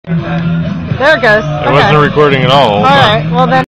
There it goes. It wasn't recording at all. All right. Well then.